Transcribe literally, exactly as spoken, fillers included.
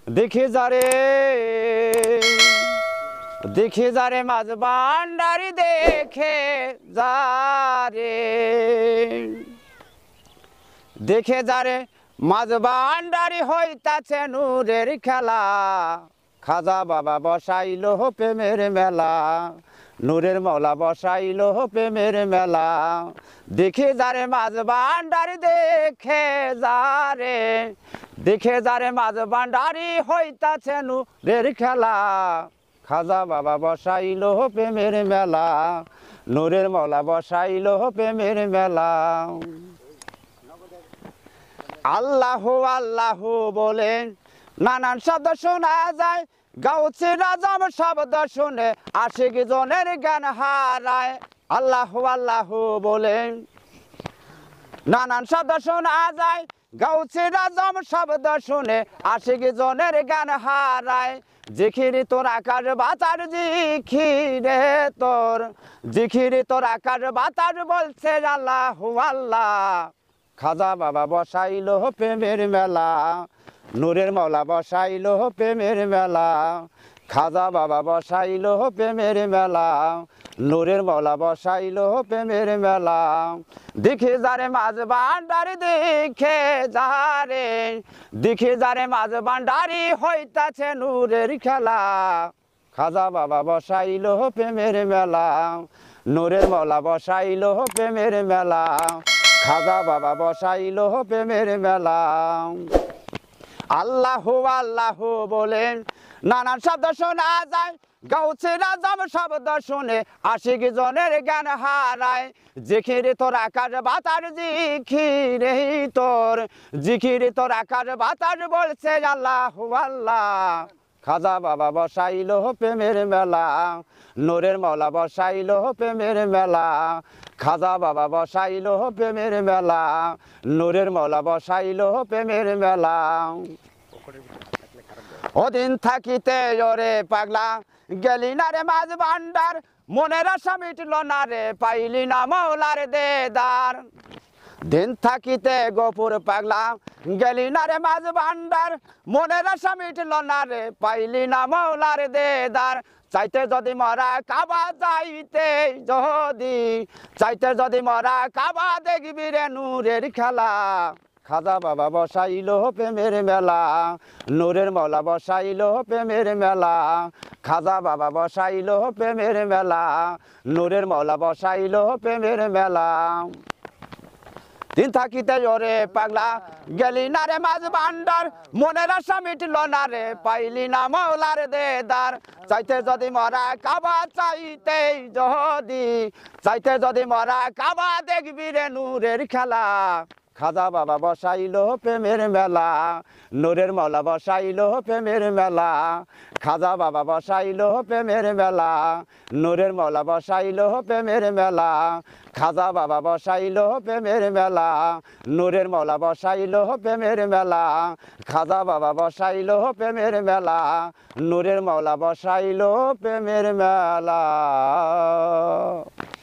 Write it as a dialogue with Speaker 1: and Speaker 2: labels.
Speaker 1: দেখে যারে দেখে যারে মাঝ ভান্ডারি দেখে যারে দেখে যারে মাঝ ভান্ডারি হইতাছে নূরের খেলা খাজা বাবা বসাইল প্রেমের মেলা নূরের মৌলা বসাইল প্রেমের মেলা দেখে যারে মাঝ ভান্ডারি দেখে যারে দেখে যারে মাঝ ভান্ডারি হইতাছে নূরের খেলা খাজা বাবা বসাইল প্রেমের মেলা নূরের মৌলা বসাইল প্রেমের মেলা আল্লাহ আল্লাহ বলে নানান শব্দ শোনা যায় গাউছে রাজাম শব্দ শুনে আশিক জনের জ্ঞান হারায় আল্লাহ আল্লাহ বলে নানান শব্দ শোনা যায় গাউছে রাজাম শব্দ শুনে আশিক জনের জ্ঞান হারায় জিখিরি তোর আকার বাতার জিখিরে তোর জিখিরি তোর আকার বাতার বলছে আল্লাহ আল্লাহ খাজা বাবা বসাইল প্রেমের মেলা নূরের মৌলা বসাইল প্রেমের মেলা খাজা বাবা বসাইল প্রেমের মেলা নূরের মৌলা বসাইল প্রেমের মেলা দেখে যারে মাঝ ভান্ডারি দেখে যারে দেখে যারে মাঝ ভান্ডারি হইতাছে নূরের খেলা খাজা বাবা বসাইল প্রেমের মেলা নূরের মৌলা বসাইল প্রেমের মেলা খাজা বাবা বসাইল প্রেমের মেলা আল্লাহ আল্লাহ বলেন নানান শব্দ শোনা যায় গাউছে রাজাম শব্দ শুনে আশিক জনের জ্ঞান হারায় জিখিরে তোর আকার বাতার জিখিরে তোর জিখিরে তোর আকার বাতার বলছে আল্লাহ আল্লাহ খাজা বাবা বসাইল প্রেমের মেলা নূরের মৌলা বসাইল প্রেমের মেলা খাজা বাবা বসাইল প্রেমের মেলা নূরের মৌলা বসাইল প্রেমের মেলা ওদিন থাকিতে ওরে পাগলা গেলি না রে মাঝ ভান্ডার মনের আশা মিটল না রে পাইলি না মৌলার দেদার দিন থাকিতে গোপুর পাগলা গেলি না রে মাঝ ভান্ডার মনের আশা মিটল না রে পাইলি না মৌলার দেদার চাইতে যদি মরা কাবা যাইতে যদি চাইতে যদি মরা কাবা দেখবি রে নূরের খেলা খাজা বাবা বসাইল প্রেমের মেলা নূরের মৌলা বসাইল প্রেমের মেলা খাজা বাবা বসাইল প্রেমের মেলা নূরের মৌলা বসাইল প্রেমের মেলা দিন থাকিতে ওরে পাগলা গেলি না রে মাঝ ভান্ডার মনের আশা মিটল না রে পাইলি না মৌলার দেদার চাইতে যদি মরা কাবা চাইতে যদি চাইতে যদি মরা কাবা দেখবি রে নূরের খেলা খাজা বাবা বসাইল প্রেমের মেলা নূরের মৌলা বসাইল প্রেমের মেলা খাজা বাবা বসাইল প্রেমের মেলা নূরের মৌলা বসাইল প্রেমের মেলা খাজা বাবা বসাইল প্রেমের মেলা নূরের মৌলা বসাইল প্রেমের মেলা খাজা বাবা বসাইল প্রেমের মেলা নূরের মৌলা বসাইল প্রেমের মেলা।